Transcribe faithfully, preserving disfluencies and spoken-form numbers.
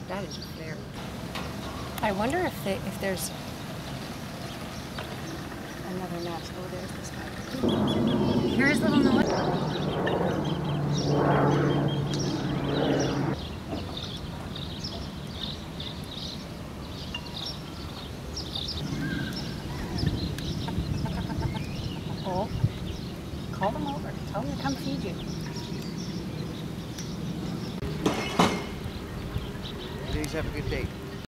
That is very. I wonder if they, if there's another nest. Oh, there's this guy. Hear his little noise. Oh, call them over. Tell them to come feed you. Please have a good day.